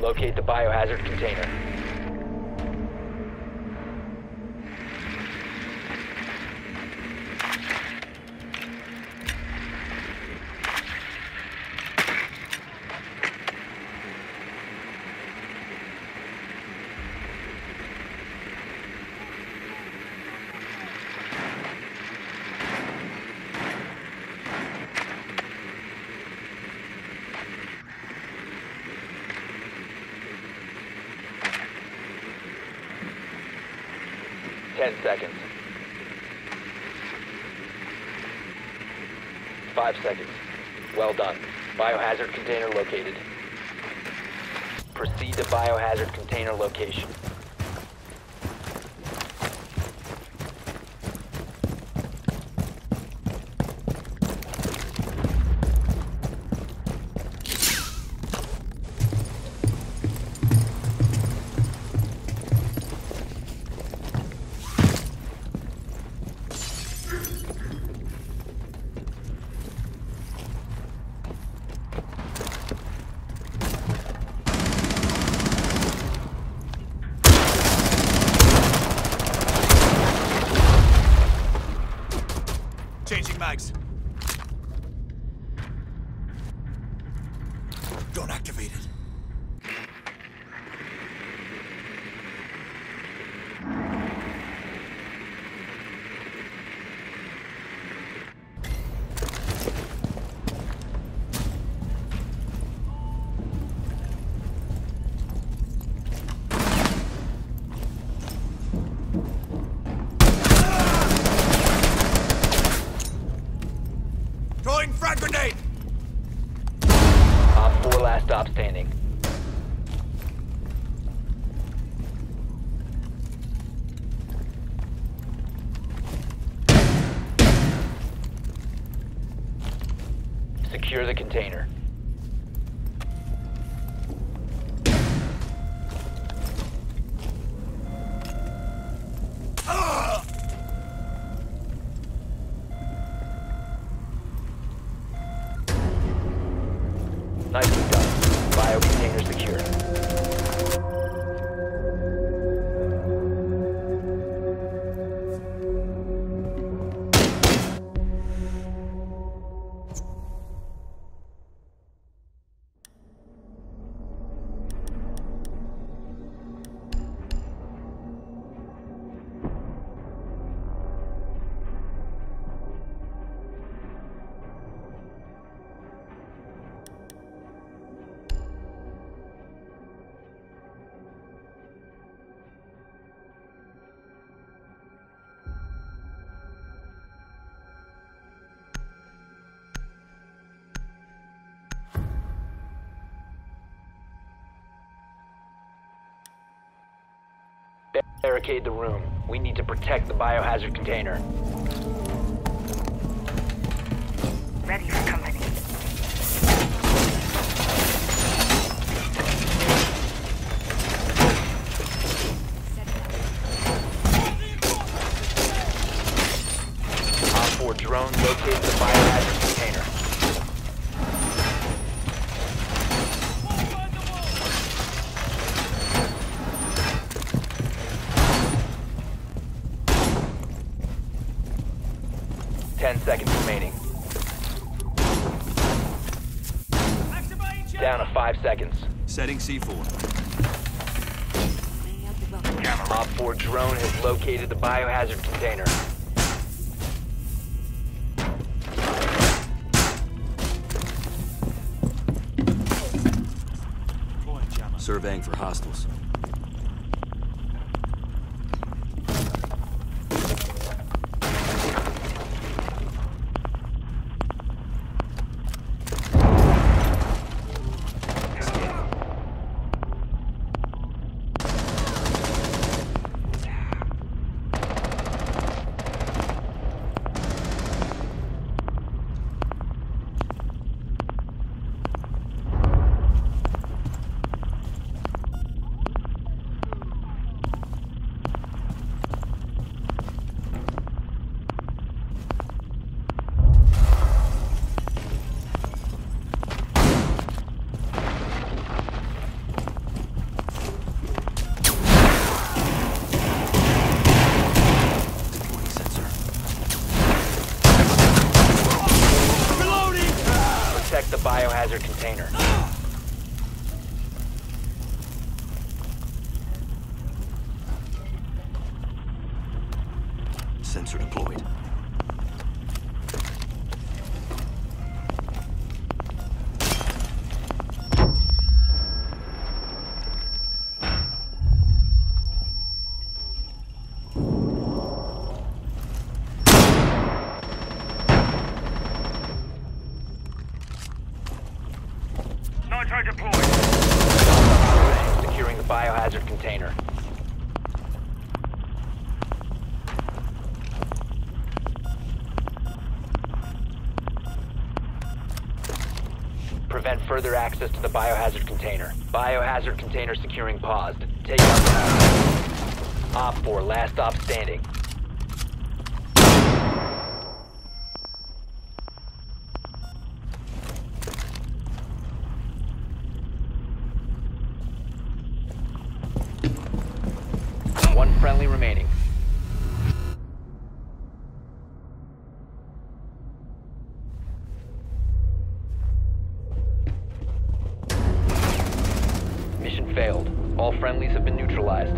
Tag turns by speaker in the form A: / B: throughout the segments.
A: Locate the biohazard container. Ten seconds. 5 seconds. Well done. Biohazard container located. Proceed to biohazard container location.
B: Changing mags. Don't activate it. Throwing frag grenade!
A: Op 4 last stop standing. Secure the container. Nicely done. Bio container secure. Barricade the room. We need to protect the biohazard container.
C: Ready for company.
A: Op 4 drone located the biohazard container. Ten seconds remaining. Down to 5 seconds.
B: Setting C4.
A: Op 4 drone has located the biohazard container.
B: Surveying for hostiles.
A: biohazard container.
B: Sensor deployed.
C: Nitro deployed.
A: Securing the biohazard container. Prevent further access to the biohazard container. Biohazard container securing paused. Take out the Op 4, last stop standing. One friendly remaining. Mission failed. All friendlies have been neutralized.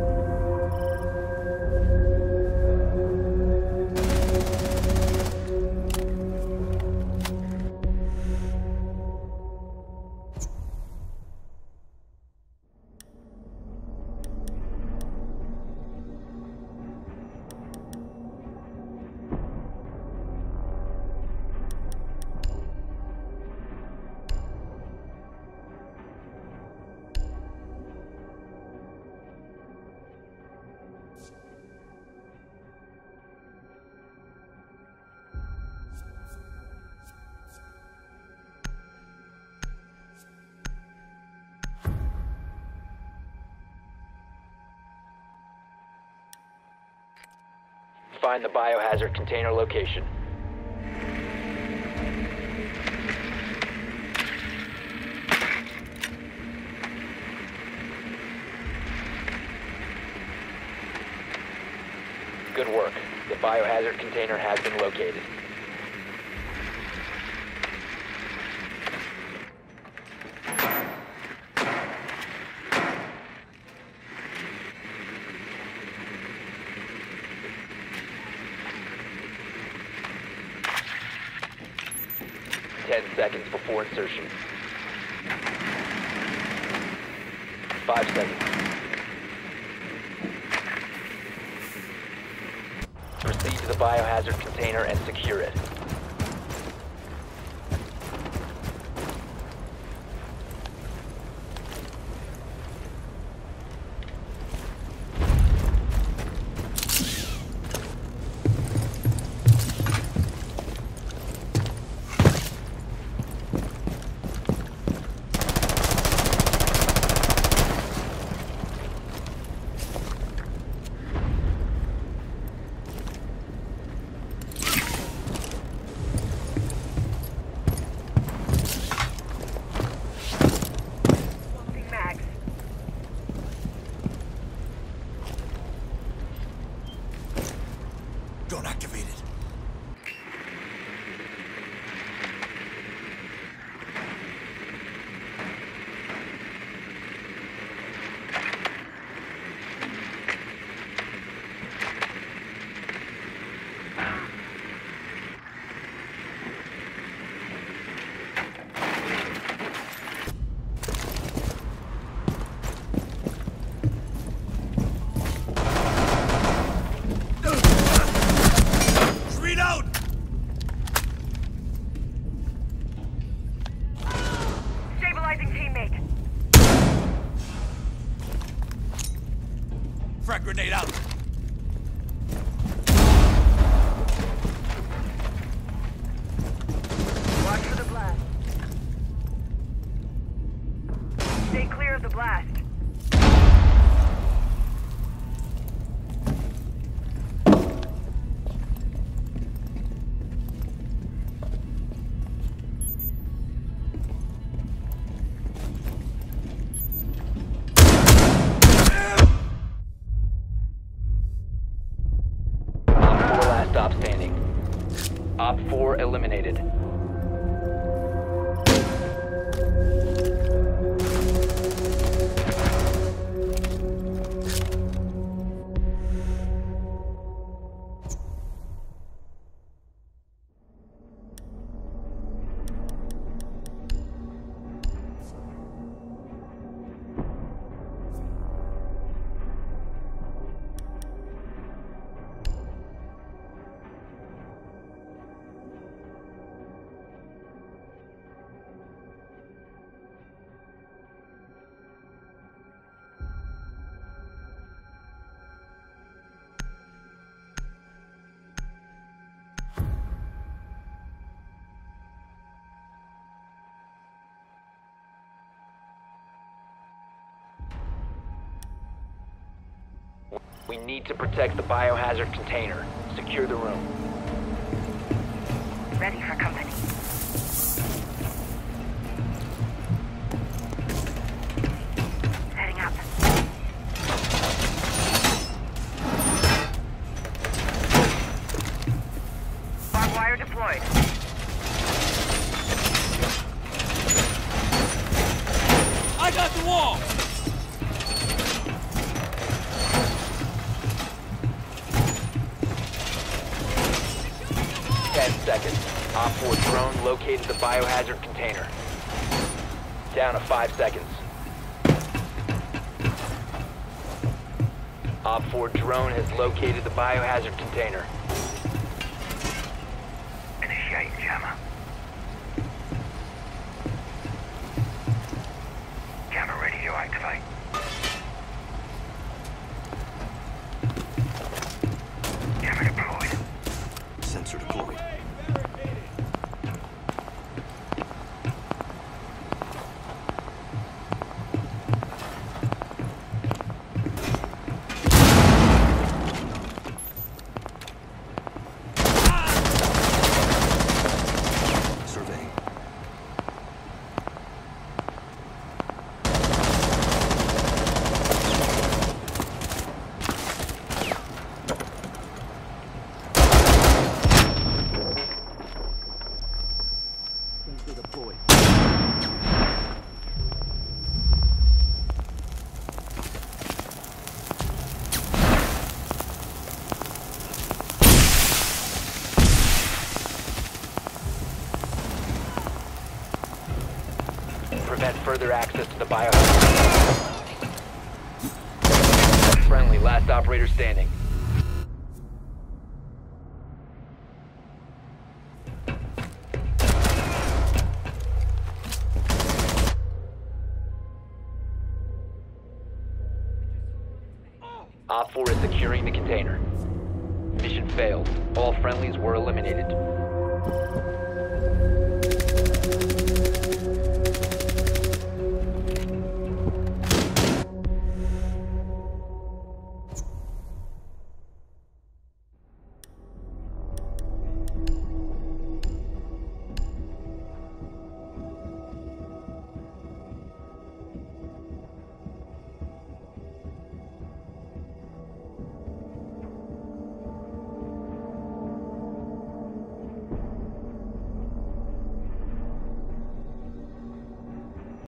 A: Find the biohazard container location. Good work. The biohazard container has been located. Seconds before insertion. 5 seconds. Proceed to the biohazard container and secure it.
B: Drone activated. Frag grenade out.
C: Watch for the blast. Stay clear of the blast.
A: Stop standing. Op 4 eliminated. We need to protect the biohazard container. Secure the room.
C: Ready for company. Heading up. Barbed wire deployed.
B: I got the wall!
A: 10 seconds. Op 4 drone located the biohazard container. Down to 5 seconds. Op 4 drone has located the biohazard container.
C: Initiate jammer. Jammer ready to activate. Jammer deployed.
B: Sensor deployed. Surveying. Sensor deployed.
A: Prevent further access to the biohazard. Friendly, last operator standing. Op 4 is securing the container. Mission failed. All friendlies were eliminated.